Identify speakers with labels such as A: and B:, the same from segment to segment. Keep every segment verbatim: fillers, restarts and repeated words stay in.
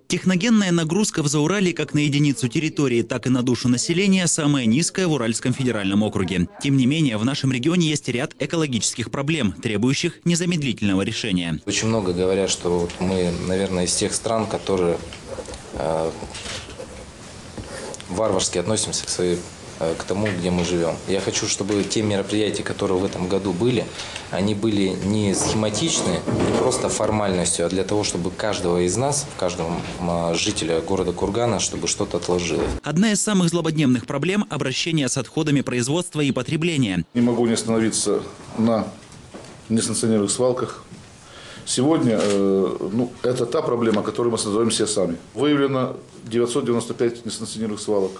A: Техногенная нагрузка в Зауралье как на единицу территории, так и на душу населения самая низкая в Уральском федеральном округе. Тем не менее, в нашем регионе есть ряд экологических проблем, требующих незамедлительного решения.
B: Очень много говорят, что вот мы, наверное, из тех стран, которые э, варварски относимся к своей к тому, где мы живем. Я хочу, чтобы те мероприятия, которые в этом году были, они были не схематичны, не просто формальностью, а для того, чтобы каждого из нас, каждого жителя города Кургана, чтобы что-то отложилось.
A: Одна из самых злободневных проблем – обращение с отходами производства и потребления.
C: Не могу не остановиться на несанкционированных свалках. Сегодня э, ну, это та проблема, которую мы создаем все сами. Выявлено девятьсот девяносто пять несанкционированных свалок.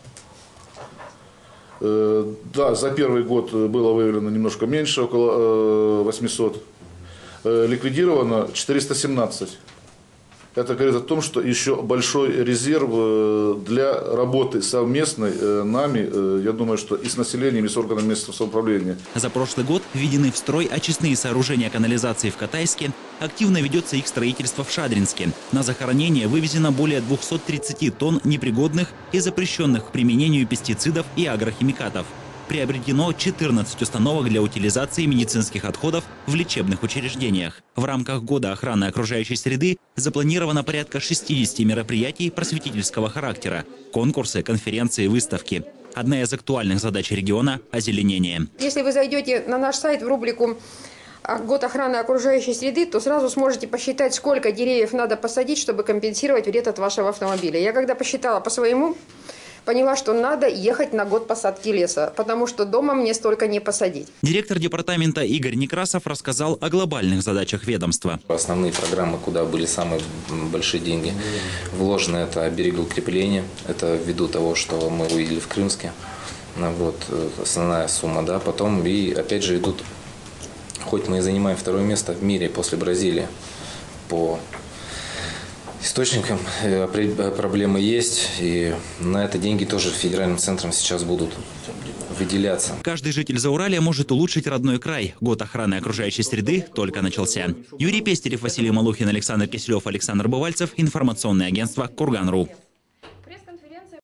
C: Да, за первый год было выявлено немножко меньше, около восьмисот. Ликвидировано четыреста семнадцать. Это говорит о том, что еще большой резерв для работы совместной нами, я думаю, что и с населением, и с органами местного самоуправления.
A: За прошлый год введены в строй очистные сооружения канализации в Катайске, активно ведется их строительство в Шадринске. На захоронение вывезено более двухсот тридцати тонн непригодных и запрещенных к применению пестицидов и агрохимикатов. Приобретено четырнадцать установок для утилизации медицинских отходов в лечебных учреждениях. В рамках года охраны окружающей среды запланировано порядка шестидесяти мероприятий просветительского характера, конкурсы, конференции, выставки. Одна из актуальных задач региона – озеленение.
D: Если вы зайдете на наш сайт в рубрику «Год охраны окружающей среды», то сразу сможете посчитать, сколько деревьев надо посадить, чтобы компенсировать вред от вашего автомобиля. Я когда посчитала по своему, поняла, что надо ехать на год посадки леса, потому что дома мне столько не посадить.
A: Директор департамента Игорь Некрасов рассказал о глобальных задачах ведомства.
B: Основные программы, куда были самые большие деньги вложены, это берегоукрепление. Это ввиду того, что мы увидели в Крымске. Вот, основная сумма. Да. Потом и опять же идут, хоть мы и занимаем второе место в мире после Бразилии по источникам, проблемы есть, и на это деньги тоже федеральным центром сейчас будут выделяться.
A: Каждый житель Зауралья может улучшить родной край. Год охраны окружающей среды только начался. Юрий Пестерев, Василий Малухин, Александр Киселев, Александр Бывальцев. Информационное агентство Курган точка ру.